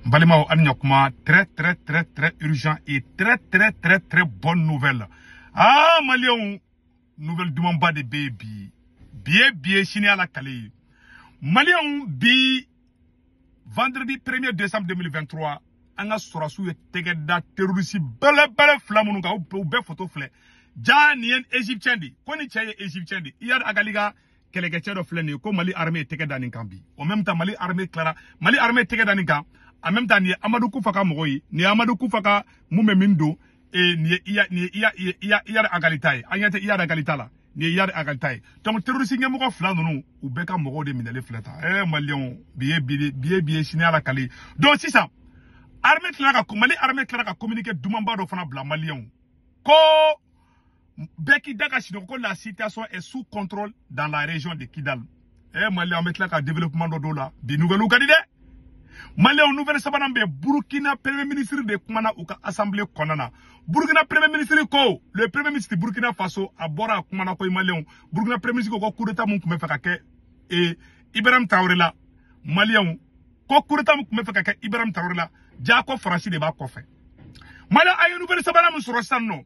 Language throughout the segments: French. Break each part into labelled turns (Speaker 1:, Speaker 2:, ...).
Speaker 1: Mbalima Anyakuma, très urgent et très bonne nouvelle. Ah, Malion, nouvelle du Mamba de baby. Bien, chine à la Calais. Malion, vendredi 1er décembre 2023, anga sorasu tegeda terroriste bele flamunuga ou be photo flé. Janien égyptien di, koni chaye égyptien di. Iyad agaliga kelekechero flé ko Mali armée tegeda ninkambi. En même temps Mali armée tegeda ninka. En même temps, ni Amadou Koufaka Mogoyi, ni Amadou Koufaka Moumemindo, et ni Iyad Agalitai, Agnate Iyad Agalitala, ni Iyad Agalitai. Donc, terroriste n'y a pas de ou Beka Mogo de Minale Fleta. Malion, bien, signé à la Cali. Donc, c'est ça. Mali armée Clara a communiqué Doumamba de Fana Bla Malion. Ko Beki Dagashino, la situation est sous contrôle dans la région de Kidal. Malion met là développement de dollar, des nouvelles localités. Malien nouvelle sabanambe Burkina Premier ministre de Kumana ou Assemblée Konana. Burkina Premier ministre ko le Premier ministre de Burkina Faso a bora Kumana ko Malien. Burkina Premier ministre ko coup d'état mun kume fakake et Ibrahim Traoré la Malien ko coup d'état mun kume fakake Ibrahim Traoré la jako Francis de ba ko fait. Malien ay nouvelle sabanam sur sanno.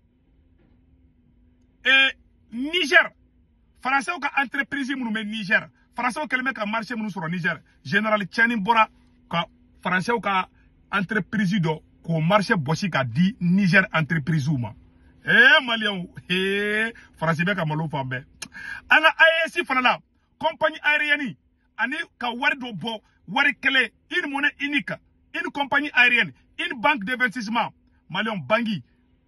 Speaker 1: Et Niger Français ko entreprise mun me Niger. Français ko le ka marché mun sur Niger. Général Tchani Bora ka Français ou ka entreprise do ko marché bossi ka di Niger entreprise ou ma Malien Français be ka malo fambe ana AEC fanala compagnie aérienne ani ka wari do bo wari kele une monnaie unique une compagnie aérienne une banque d'investissement Malien bangi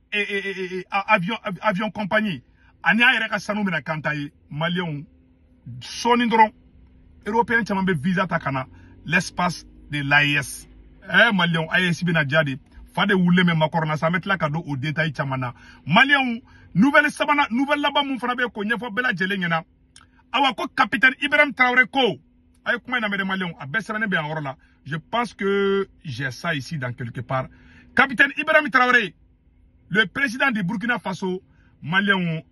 Speaker 1: avion compagnie ani ayere ka sanu mina kantaye Malien sonindron européen chama be visa takana l'espace de l'AES. Malion, AES bina jadi. Fade oule me makorna sa met la kado au détail chamana. Malion, nouvelle sabana, nouvelle laba moun fana be ko nyefo bela jelengena. Awa ko capitaine Ibrahim Traoré ko. Ay kuma na mede Malion, abesrane be en là. Je pense que j'ai ça ici dans quelque part. Capitaine Ibrahim Traoré, le président du Burkina Faso, Malion,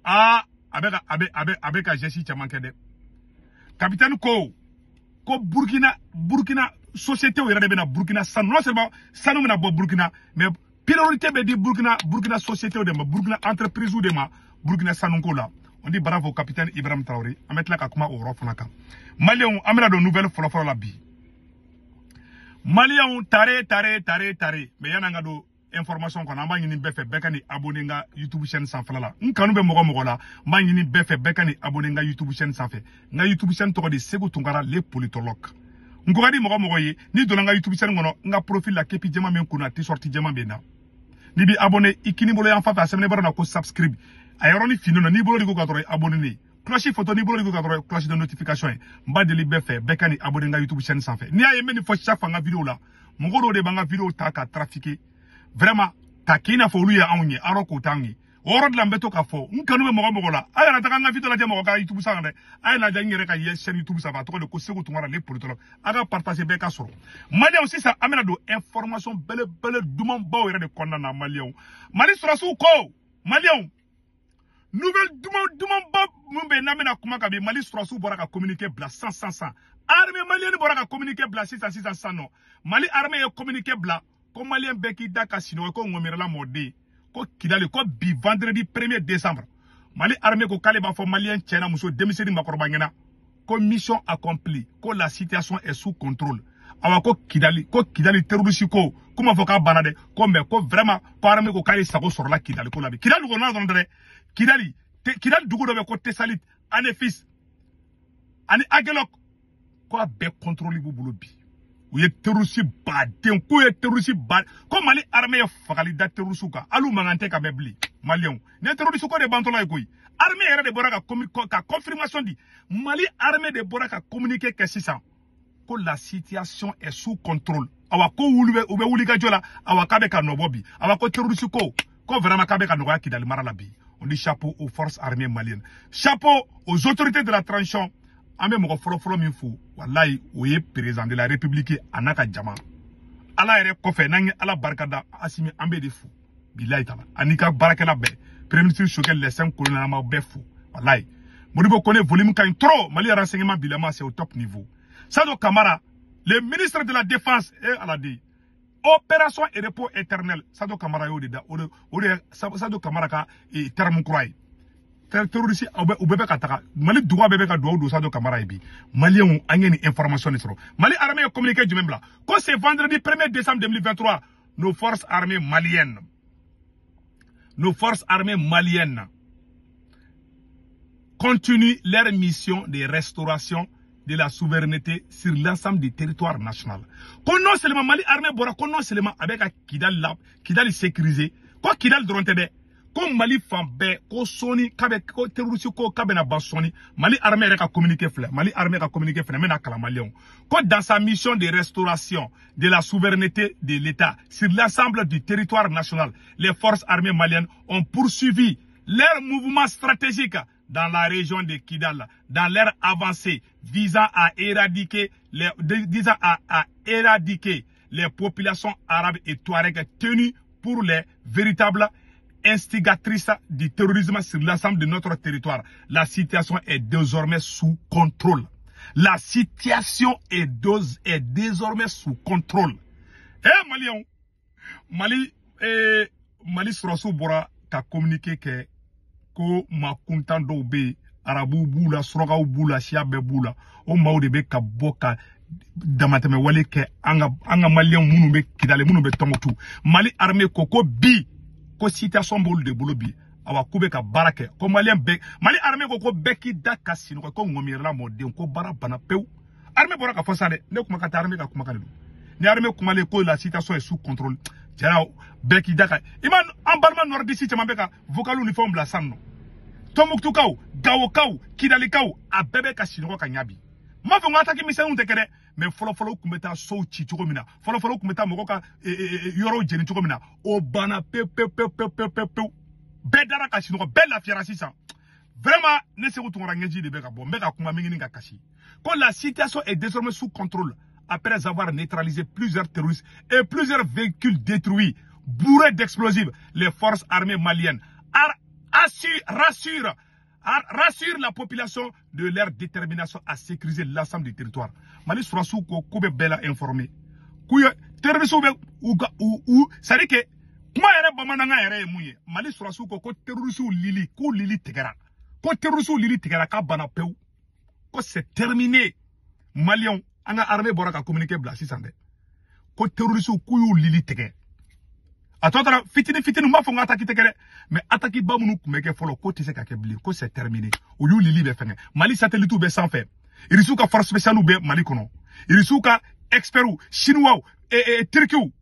Speaker 1: avec a Jessi chamankede. Capitaine ko Burkina société où il y a des Burkina, non seulement ça nous mène à Burkina, mais priorité de Burkina société ou de Burkina entreprise ou de Burkina Sanunko là. On dit bravo capitaine Ibrahim Traoré. On met là kakuma au Rofanaka. Malion, amena de nouvelles follow la bi. Malion tare. Mais yana do information qu'on a pas ni befe bekani abonné nga YouTube chaîne sans fala. Nkanu be mogo la. Ma ni befe bekani abonné nga YouTube chaîne sans fait. Nga YouTube chaîne to de Segu Tungara les politologues. Ngogadi mogo ye ni donanga YouTube channel ngono nga profil la kepi jema men kuna ti sorti jema bena ni bi abonné ikini bolo yan fafa semne barana ko subscribe ayoro ni finono ni bolo di ko gadoro abonné ni cloche photo ni bolo di ko gadoro cloche de notification mba de libe fe bekani abonné nga YouTube channel sans fait ni aye meni fo chaque nga vidéo la mogo de banga vidéo ta ka trafiquer vraiment ta kina fo lu ya anyi aroko tangi oro de lambeto ka fo nkanu be mogo la aya na taka nga vidéo la je mogo ka YouTube sa ngade aya na ja ngere ka ye chaîne YouTube sa va to de ko Segu Tungara les politologues aga partager be ka soro Malien aussi ça amena do information belle dumam ba were de konnana Malien Mali sorasu ko Malien nouvelle dumam ba mumbe na mena kuma ka be Mali sorasu bora ka communiquer bla 100 armée malienne bora ka communiquer bla 600 non Mali armée e communiquer bla ko Malien be ki daka sino ko ngomira la mode ko Kidali ko bi vendredi 1er décembre Mali armée ko kaleba fo Malien tchena muso demiseri makorba ngena ko mission accomplie ko la situation est sous contrôle awa ko Kidali terroriste ko kuma fo ka banade ko me ko vraiment ko armée ko kali sako sur la Kidali ko labi Kidali ko na dondre Kidali dugo do be ko Tessalit ane fils ani agelok ko be contrôle bu bulubi ou ye terroriste baden ko ye terroriste bad ko Mali armée fakali da terroriste ka alu mangante ka bebli Malien ne terroriste ko de bantola koy armée era de boraka ka confirmation dit Mali armée de boraka communiquer que 600 ko la situation est sous contrôle awa ko wulube ube wulika jola awa kabe ka nobobi awa ko terroriste ko vraiment kabe ka noya Kidali maralabi on dit chapeau aux forces armées maliennes chapeau aux autorités de la transition ambe moko folo min fu wallahi oye président de la république anaka jama ala ere kofe nangi ala barkada asimi ambe de fu billahi taala anika barakela be premier ministre choquel les 5 colonels ma be fu wallahi modibo connaît volume quand trop Mali renseignement bilama c'est au top niveau Sado Kamara le ministre de la défense et ala dit opération et repos éternel ça do Camara yo de ça do Camara ka terme croix terroriste ou bébé kataka Mali droit bébé ka do ça do Camara bi malien angeni information sur Mali armée communiqué du même là quand c'est vendredi 1er décembre 2023 nos forces armées maliennes continuent leur mission de restauration de la souveraineté sur l'ensemble du territoire national. Qu'on non seulement Mali armée bora, qu'on non seulement avec Kidal lab, Kidal sécurisé, qu'on Kidal drontede, qu'on Mali fambe, qu'on soni, qu'on terroriste, qu'on kabena basoni, Mali armée a communiqué fleur, mais na kalamalion. Qu'on dans sa mission de restauration de la souveraineté de l'État sur l'ensemble du territoire national, les forces armées maliennes ont poursuivi leur mouvement stratégique dans la région de Kidal, dans leur avancée visant à éradiquer les populations arabes et touaregs tenues pour les véritables instigatrices du terrorisme sur l'ensemble de notre territoire. La situation est désormais sous contrôle. La situation est désormais sous contrôle. Malion, Mali surasu bora ka communiqué que ko ma kuntan do be arabu bula sroga bula siabe bula o mawde be ka boka damateme wale ke anga malien munu be kidale munu be tomotu Mali armée koko bi ko situation bol de bolobi awa kube ka barake ko malien be Mali armée koko beki daka sino ko ngomirla modem ko bara bana pew armée bora ka fosade ne kuma ka armée ka kuma ka ni armée kuma le ko la situation est sous contrôle Tiens, Beki Daka. Iman, embarment nordiste, tu m'as vocal uniforme la sanno. Tomuktukau, Gawokau, Kidalikau, a bébé Kasino Kanyabi. Ma font attaquer mes salons de Kere, mais follow kumeta so chichomina. Follow kumeta moka yoro genichomina. O bana pepe. Bedara Kasino, bella fierasisa. Vraiment, ne se retourne de Beka bon, Beka Kumaminga Kashi. Quand la situation est désormais sous contrôle, après avoir neutralisé plusieurs terroristes et plusieurs véhicules détruits, bourrés d'explosifs, les forces armées maliennes rassurent la population de leur détermination à sécuriser l'ensemble du territoire. Mali Sourassou ko koube bela informé. Kouye terroristes ou ça dit que kuma ere bamananga ere mouye. Mali Sourassou ko terroristes lili ko lili tegera. Ko terroristes lili tegera ka bana peu. Ko c'est terminé. Malion anga armée bora ka communiquer bla sisande ko terroriste ku yu lili tege atotara fitini ma fo ngata ki tegere mais attaque ba munu kumeke folo ko tise ka kebli ko c'est terminé o yu lili be fenge Mali satellite be sans faire irisu ka force spéciale be Mali kono irisu ka expert chinois et turkiou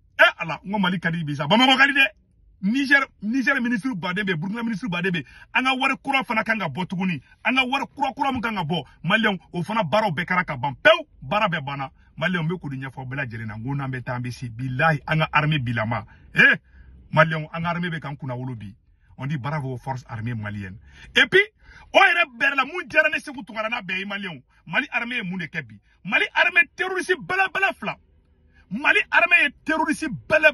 Speaker 1: ala ngo Mali kadi bisa ba mo kadi de Niger ministre Badebe, Burkina ministre Badebe, anga war kura fana kanga botuguni, anga war kura mu kanga bo, Malion o fana baro bekara ka ban pew, bara be bana, Malion be ko dunya fo bela jere na ngona be tambisi billahi anga armée bilama. Malion anga armée be kan kuna wolobi. On dit bravo aux forces armées maliennes. Et puis o ere berla mu jere ne se kutungala na be Malion. Mali armée mu ne kebi. Mali armée terroriste bela fla. Mali armée terroriste bela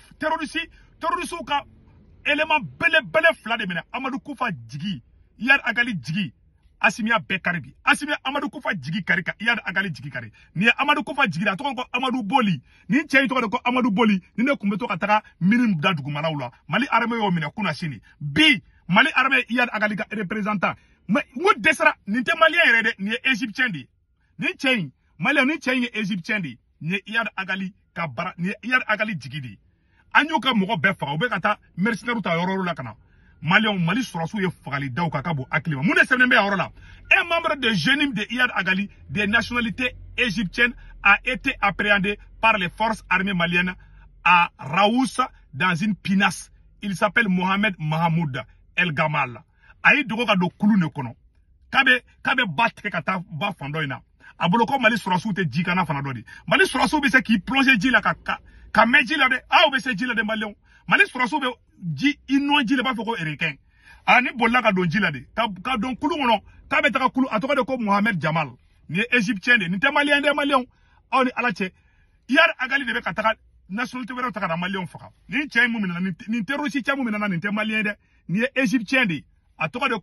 Speaker 1: terroriste ka élément bele fla de mena Amadou Koufa Djigi Iyad Agali Djigi Asimia Bekaribi Asimia Amadou Koufa Djigi Karika Iyad Agali Djigi Kari ni Amadou Koufa Djigi la to ko Amadou Boli ni tchei to ko Amadou Boli ni ne kumbe to kataka minim dadugu malaula Mali armée yo mina kuna shini bi Mali armée Iyad Agali ka représentant mu desra ni te malien rede ni égyptien di ni tchei malien ni tchei égyptien di ni Iyad Agali ka bara ni Iyad Agali Djigi di Anyuka mogo befa obe kata mercenaire ta yororo la kana Mali Sourassou ye fagali daw kakabo aklima mune sembe yororo un membre de génie de Iyad Agali des nationalités égyptiennes a été appréhendé par les forces armées maliennes à Raoussa dans une pinasse. Il s'appelle Mohamed Mahamoud El Gamal ayi dogo ka do kulu ne kono kabe batke kata ba fandoina aboloko Mali Sourassou te jikana fanadodi Mali Sourassou be se ki plonger jila ka meji la de be se jila de Malion Mali Sourassou be ji ino jila ba foko eriken ani bolla ka don jila de ka don kulu ngono ka be ta kulu atoka de ko Mohamed Jamal ni égyptien de ni te malien de Malion ni alache Iyad Agali de be ka ta nationalité wera ta ka Malion faka ni tchai mu mina ni terroriste tchai mu mina ni te malien de ni égyptien de atoka de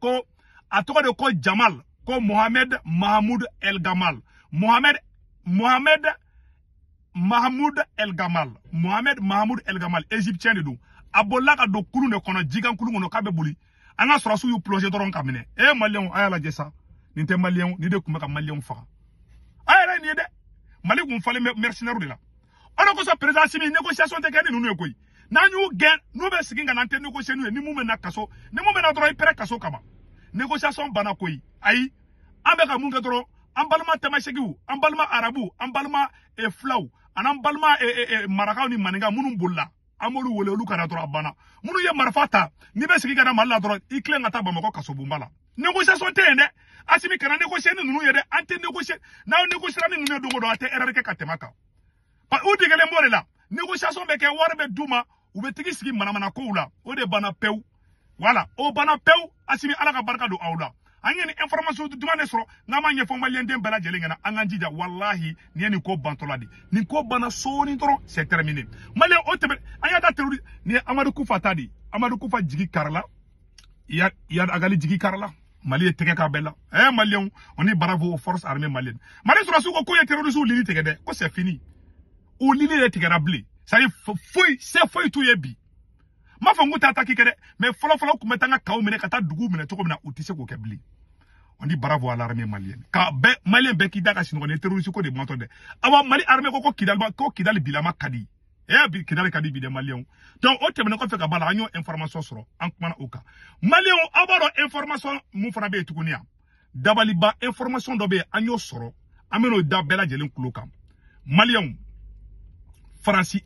Speaker 1: ko Jamal ko Mohamed Mahamoud El Gamal Mohamed Mahmoud El Gamal, Mohamed Mahmoud El Gamal, égyptien de dou. Abola ka do kulu ne kono jigan kulu ngono kabe buli. Anga surasu yu plongé doron kamine. Malien ayala jessa. Ninte malien ni de kumeka malien fa. Ayala ni de. Mali gun fale mercenaire de la. Ono ko so président simi négociation te kene nunu ekoyi. Na ñu gen no be siginga nante négocier nu ni mu mena kaso. Ni mu mena doro ipere kaso kama. Négociation bana koyi. Ayi. Ambe ka mun ke doro ambalma tamashegiu, ambalma arabu, ambalma flau, anambalma marakaw ni maninga munun bulla. Amolu wole olu kana doro abana. Munu ye marfata, ni be sigi kana malla doro ikle ngata bamako kaso bumbala. Négociation te ende. Asimi kana négocier ni nunu yede ante négocier. Na négocier ni nunu dongo do ate erreur katemaka. Pa o digele more la. Négociation be ke warbe duma ou be tigi sigi manamana ko la. O de bana pew. Voilà, o bana pew asimi ala ka barka do awla. Anya ni information du dumane soro ngama nyefo malien dem bela jelengena anganjija wallahi ni ko bantoladi ni ko bana soni toro c'est terminé malien o tebe anya da terroriste ni Amadou Koufa tadi Amadou Koufa jigi karla ya agali jigi karla Mali tege ka bella malien on est bravo aux forces armées maliennes Mali sura su ko ye terroriste lini tege de ko c'est fini o lini le tege rabli ça y c'est foi tout yebi ma fa nguta attaquer kede mais folo ko metanga kaw mine kata dugu mine to ko mina otise ko kebli on dit bravo à l'armée malienne ka be malien be ki daga sino ne terroriste ko de monto de awa mali armée ko kidal bilama kadi bi kidal kadi bi de malien donc o temene ko fe ka bala anyo information soro an kuma na oka malien abaro information mu fana be tukunia dabali ba information do be anyo soro ameno da bela jelen kulokam malien France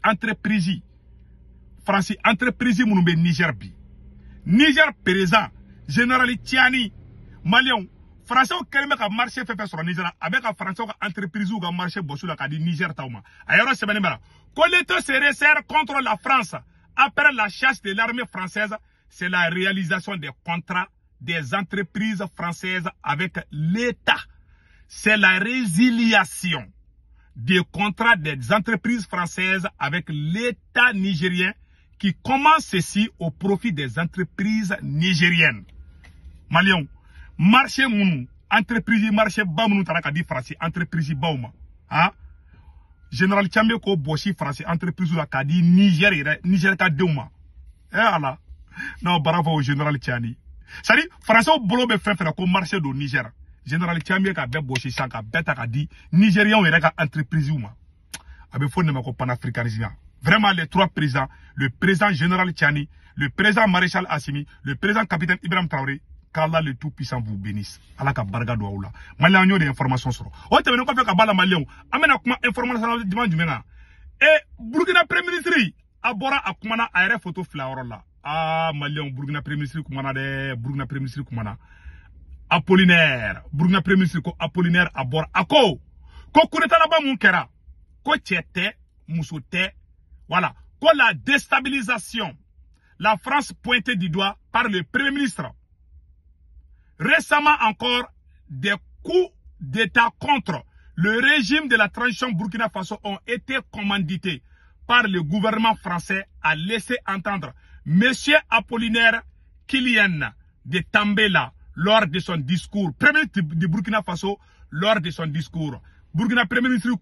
Speaker 1: entreprise munu be Niger bi Niger président général Tiani Malien français au kelme ka marché fait sur Niger avec un français ka entreprise ou ka marché bossu la ka di Niger tauma ayoro semaine mera que l'État se resserre contre la France après la chasse de l'armée française c'est la réalisation des contrats des entreprises françaises avec l'État c'est la résiliation des contrats des entreprises françaises avec l'État nigérien qui commence ceci au profit des entreprises nigériennes. Malion, marché mounou, entreprise marché bamounou taraka di français, entreprise bauma. Hein? Général Tchambé ko boshi français, entreprise la kadi Niger ka deuma. Allah. Non, bravo au général Tchani. Ça dit, français au bolo be fait ko marché do Niger. Général Tchambé ka be boshi sanka beta ka di Nigérian ou ka entreprise ouma. Abe fone ma ko panafricanisme. Vraiment, les trois présidents, le président général Tchani, le président maréchal Assimi, le président capitaine Ibrahim Traoré, qu'Allah le Tout-Puissant vous bénisse. Allah ka barga do aoula. Malien yo des informations sur. O te beno ko fe ka bala malien. Amena kuma information dimanche mena. Et Burkina Premier ministre abora akumana aere photo flower la. Malien Burkina Premier ministre kumana de Burkina Premier ministre kumana. Apollinaire, Burkina Premier ministre ko Apollinaire abora ako. Ko kuneta na ba mun kera. Ko tiete musote. Voilà. Quoi la déstabilisation, la France pointée du doigt par le Premier ministre. Récemment encore, des coups d'État contre le régime de la transition Burkina Faso ont été commandités par le gouvernement français à laisser entendre M. Apollinaire Kylian de Tambela lors de son discours. Premier ministre de Burkina Faso lors de son discours. Burkina Premier ministre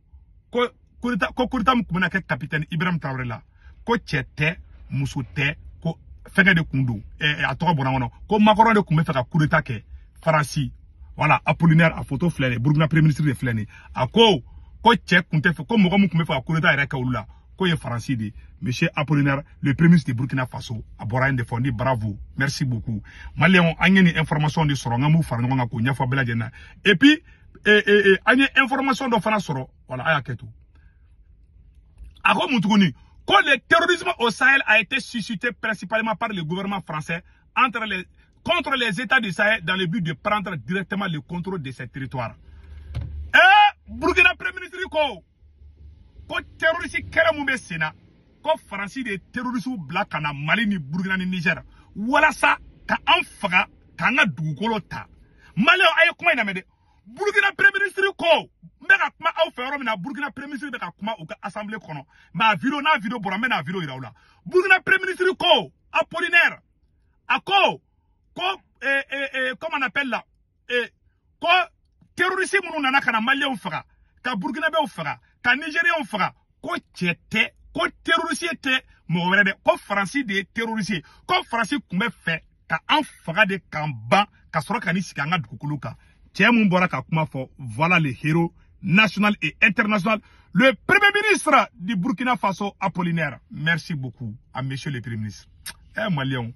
Speaker 1: ko kurita mkumena ke capitaine Ibrahim Traoré la ko chete musute ko fenge de kundu atoko bona wono ko makoro de kumbe feka kurita ke farasi voilà Apollinaire a photo flene Burkina Premier ministre de flene ako ko che kunte fe ko mogo mkumbe feka kurita ere ka ulula ko ye farasi de monsieur Apollinaire le premier ministre de Burkina Faso abora inde fondi bravo merci beaucoup malien anyeni information de soro ngamu farno nga ko nyafo bela jena et puis anye information do fana soro voilà aya ketu. Quand le terrorisme au Sahel a été suscité principalement par le gouvernement français contre les États du Sahel dans le but de prendre directement le contrôle de ces territoires. Burkina Premier ministre ko terroriste kera mumbe sena ko France de terroriste black na Mali ni Burkina ni Niger wala sa ka anfaga ka nga dugukolo ta Mali ay kuma ina mede Burkina Premier ministre ko mbeka kuma au fero mina Burkina Premier ministre beka kuma au assemblée kono ma video bora mena video iraula Burkina Premier ministre ko Apollinaire ako ko comment on appelle là ko terroriste munu nana kana Malien faga ka Burkina be faga ka Nigérian faga ko cete ko terroriste te mo wéré de ko français de terroriste ko français kumbe fait ka an faga de kamba ka soro ka ni sikanga dukuluka tie mun bora ka kuma fo voilà les héros national et international le premier ministre du Burkina Faso Apollinaire. Merci beaucoup à monsieur le premier ministre. Malion,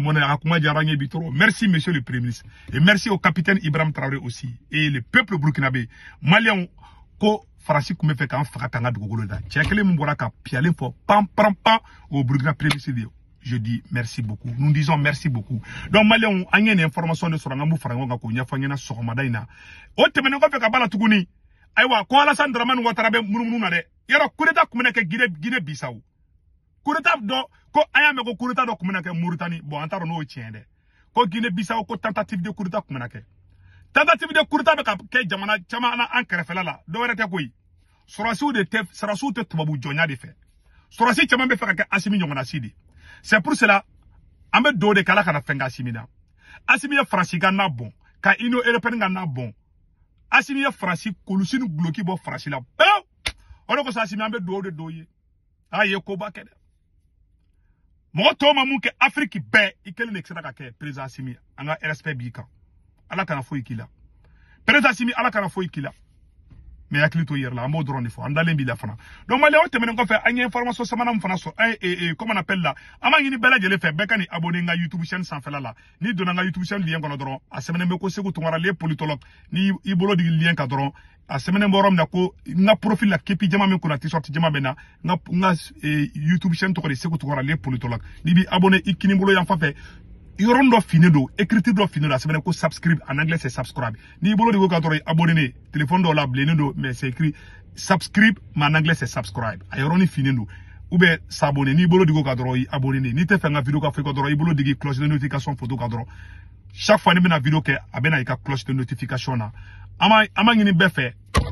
Speaker 1: merci monsieur le premier ministre. Et merci au capitaine Ibrahim Traoré aussi. Et le peuple burkinabé. Malion, ko farasi kume fait quand fratanga de gogoloda. Tchekele mboraka piale fo pam pam pam au Burkina premier ministre. Je dis merci beaucoup. Nous disons merci beaucoup. Donc Malion, a une information de Sorangamou Farangonga ko nyafanyena soromadaina. O temene ko fe ka bala tuguni. Aywa ko Alassane Dramane Ouattara munumuna de. Yaro kureta kumene ke Guinée Bissau. Kureta do ko ayame ko kureta do kumene ke Mauritanie. Bon antaro no tiende. Ko Guinée Bissau ko tentative de kureta kumene ke. Tentative de kureta be ka ke jamana chamana an kerefela la. Do werete koyi. Sorasiu te tubabu jonya de fe. Sorasi chama be fe ka Assimi nyongona sidi. C'est pour cela ambe do de kala kana fenga Assimina. Assimi ya Fransiga na bon. Ka ino européen na bon. Assimi ya Fransi kolusinu bloki bo Fransi la. Ono ko sa Assimi ambe do de doye. Aye ko ba kede. Mo to mamu ke Afrique be ikele ne xera ka ke président Assimi anga RSP bika. Ala kana fo ikila. Président Assimi ala kana fo ikila. Mais yakli to yer la amo drone il faut andale mbi la fana. Donc malé o temene ko fe anya information samana mfana so comment on appelle là ama ngini bela jele fe beka ni abonné nga YouTube chaîne sans fela la ni dona nga YouTube chaîne lien kono dron a semene me ko segu tungara les politologue ni ibolo di lien ka dron a semene borom na ko na profil la kepi jama men ko na t-shirt jama bena nga YouTube chaîne to ko segu tungara les politologue ni bi abonné ikini mbolo yan fa fe Yorondo finido, écriture do finido, la semaine ko subscribe, en anglais c'est subscribe. Ni bolo di go kadoro abonné, téléphone do la blenido, mais c'est écrit subscribe, mais en anglais c'est subscribe. Ayoroni finido. Ou bien s'abonner, ni bolo di go kadoro abonné, ni te fait nga vidéo ka fait kadoro, bolo di cloche de notification photo kadoro. Chaque fois ni bena vidéo ke abena ika cloche de notification na. Ama ngini be fait.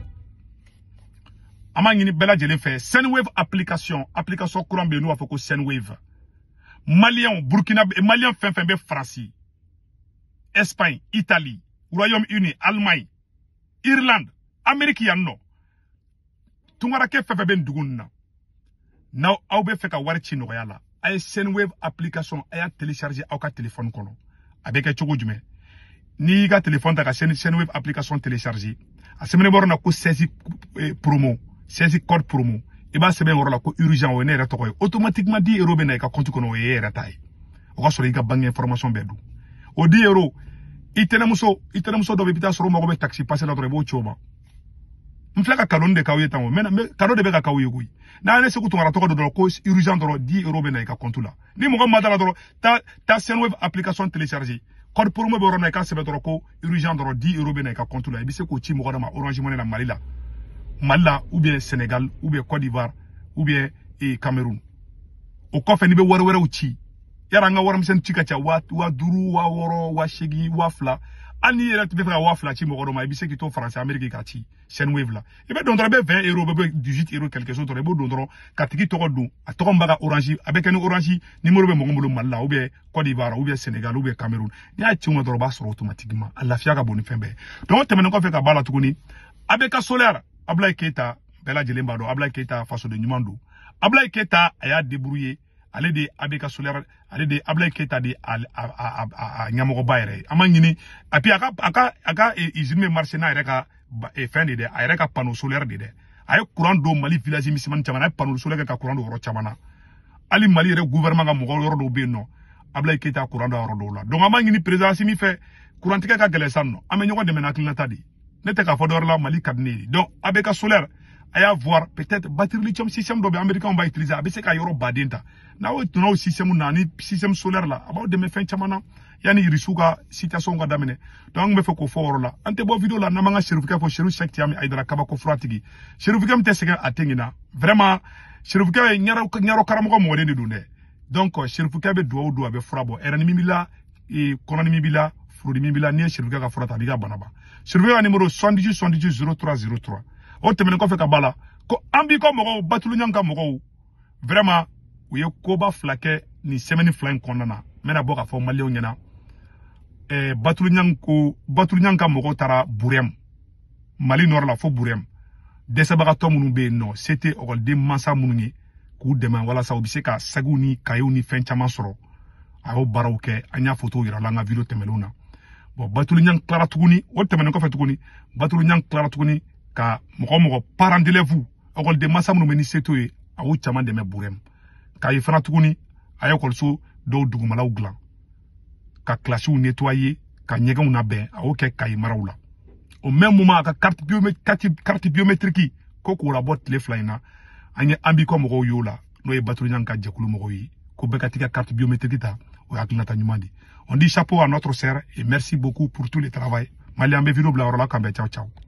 Speaker 1: Ama ngini bela jele fait. Sendwave application courant be nou afoko Sendwave. Malien, Burkina, Malien fin be France, Espagne, Italie, Royaume-Uni, Allemagne, Irlande, Amérique yanno. Tungara ke fefe ben dugunna. Now aube feka warchi no yala. Ay Sendwave application aya télécharger au ka téléphone kono. Avec chogo jume. Ni ga téléphone ta ka Sendwave application télécharger. A semene borna ko 16 promo, 16 code promo. Et bah c'est bien la ko urgent o ne reto ko automatiquement 10 € ben ka compte kono e retay o ko so li ga bang information bedu o 10 € itene muso do be pita soro mo be taxi passer la do bo choba mflaka kalon de kawe tango mena kado de be ka kawe gui na ne se ko to ngara to ko do ko urgent do 10 € ben ka compte la ni mo ko madala do ta Sendwave application télécharger code pour mo be ro na ka se be do ko urgent do 10 € ben ka compte la e bi se ko chi mo ko na Orange Money na Mali la Mala ou bien Sénégal ou bien Côte d'Ivoire ou bien Cameroun. Au coffre ni be wara uchi. Yara nga wara msen chika cha wa duru wa woro wa shegi wa fla. Ani yera te be fra wa fla chi mo ma bi se ki to France Amérique ka chi. Sendwave la. E be dondra be 20 € be 18 € quelque chose to be dondro katiki to do a to mbaga Orange avec un Orange numéro be mo ngolo Mala ou bien Côte d'Ivoire ou bien Sénégal ou bien Cameroun. Ya chi mo dro ba so automatiquement. Allah fiaka boni fembe. Donc te menen ko fe ka bala tukuni. Abeka solaire Ablaye Keita, Bella Djelembado, Ablaye Keita, façon de Numando. Ablaye Keita a débrouillé, allez de Abeka Solaire, allez de Ablaye Keita de à Nyamoro Bayre. Amangini, et puis aka izime marchena ereka fin de ereka panneau solaire de. Aye courant d'eau Mali village misiman chamana panneau solaire ka courant d'eau chamana. Ali Mali re gouvernement ga mo ro be no. Ablaye Keita courant d'eau la. Donc amangini président simi fait courant tika ka gelesanno. Amenyo ko de menakilna tadi. N'était qu'à fondre la Mali Kadni. Donc, avec un solaire, il y a voir peut-être batterie lithium système d'obé américain on va utiliser. Avec ce qu'il y a badinta. Now, tu n'as système nani système solaire là. About de me fin chamana. Yani irisuka situation ga damene. Donc, me fait ko fort là. Ante bo vidéo là namanga chérifika fo chérif sekti ami aidara kabako fratigi. Chérifika mte sega atengina. Vraiment, chérifika nyaro karamo mo wede dunde. Donc, chérifika be do be frabo. Erani mimila et konani mimila. Mibila ni chérifika ka frata biga banaba. Chérifika numéro 78 O temene ko fe ka bala ko ambi ko mo batulu nyanga mo vraiment u ye koba flake ni semaine flying konnana mena boka fo malio nyana batulu nyanga mo tara Burem Mali nord la fo Burem dɛsɛbagatɔ minnu bɛ yen nɔ se tɛ ɔkɔliden mansa minnu ye k'u dɛmɛ walasa u bɛ se ka sagiw ni kayew ni fɛn caman sɔrɔ a y'o baaraw kɛ an y'a foto yira la an ka video tɛmɛnenw na bon Batulu Niang tilara tuguni o tɛmɛnen kɔfɛ tuguni Batulu Niang tilara tuguni ka mɔgɔ parents d'élèves ɔkɔliden mansa minnu bɛ ni se t'o ye a y'u caman dɛmɛ Burema k'a ye fana tuguni a ye ekɔliso dɔw dugumalaw dilan ka kilasiw nettoyer ka ɲɛgɛnw labɛn a y'o kɛ Kayi maraw la au même moment a ka carte biométrique ko k'o labɔ tile 2 in na an ye Ambiko mɔgɔw y'o la n'o ye Batulu Niang ka jɛkulu mɔgɔw ye ko bɛɛ ka t'i ka carte biométrique ta o hakilinata ɲuman di on dit chapeau à notre sœur et merci beaucoup pour tout le travail Malien bɛ vidéo bila yɔrɔ la k'an bɛn ciao ciao